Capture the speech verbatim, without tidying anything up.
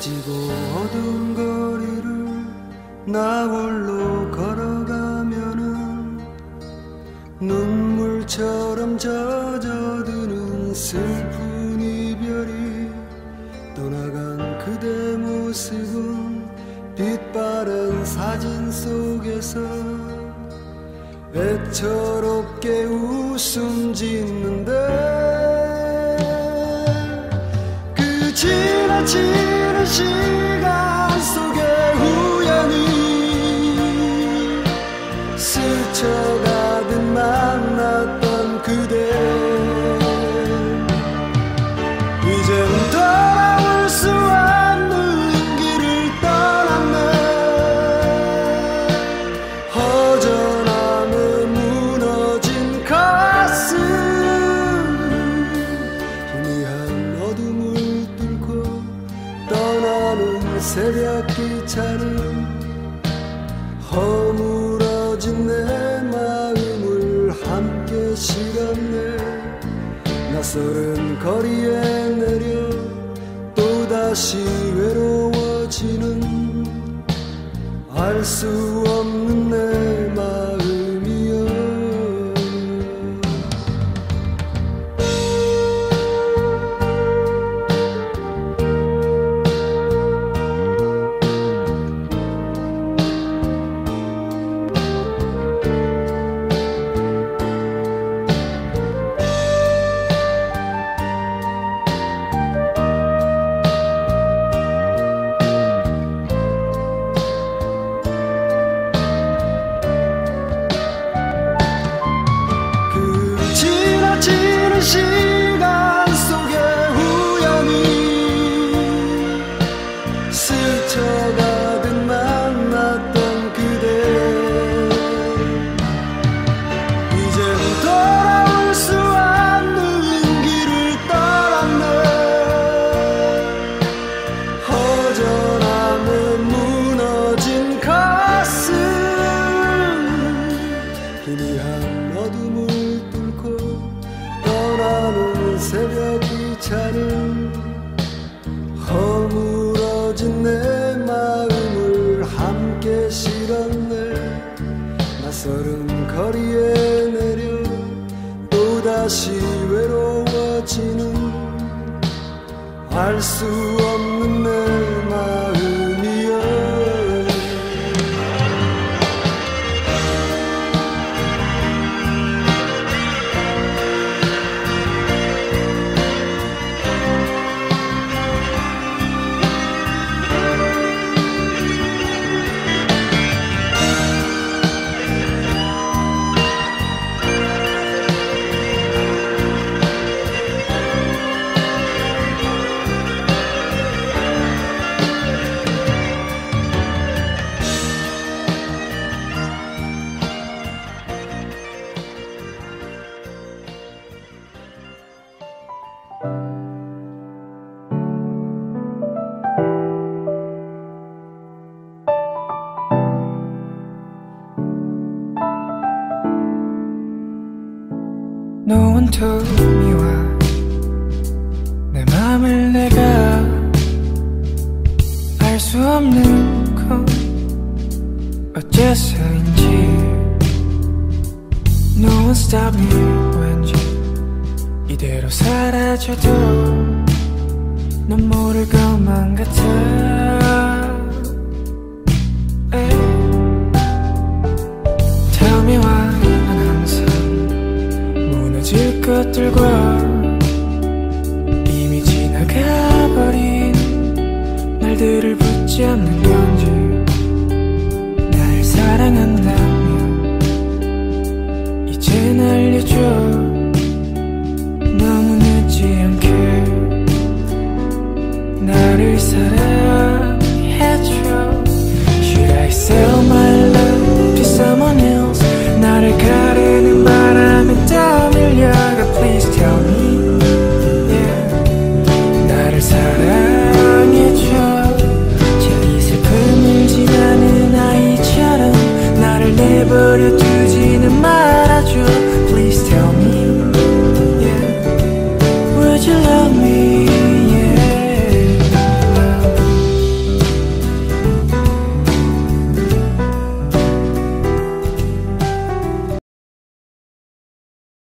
지고 어두운 거리를 나 홀로 걸어가면은 눈물처럼 젖어드는 슬픈 이별이 떠나간 그대 모습은 빛바랜 사진 속에서 애처롭게 웃음 짓는데 그 지나치는 시간 속에 우연히 스쳐가듯 만났던 그대 이젠 돌아올 수 없는 길을 떠났네 허전함에 무너진 가슴 희미한 어둠을 뚫고 떠나는 새벽 기차는 허물어진 내 마음을 함께 실었네 낯설은 거리에 내려 또다시 외로워지는 알 수 없는 내 마음이여 시간 속에 우연히 스쳐가듯 만났던 그대 이젠 돌아올 수 없는 길을 떠났네 허전함에 무너진 가슴 희미한 어둠을 뚫고 떠나는 새벽 기차는 허물어진 내 마음을 함께 실었네 낯설은 거리에 내려 또다시 외로워지는 알 수 없는 내 마음이여 No one told me why 내 맘을 내가 알 수 없는 건 어째서인지 No one stopped me 왠지 이대로 사라져도 넌 모를 것만 같아 에이. Tell me why 난 항상 무너질 것들과 이미 지나가버린 날들을 붙잡는 건지 날 사랑한다면 이젠 알려줘 너무 늦지 않게 나를 사랑해줘 Should I say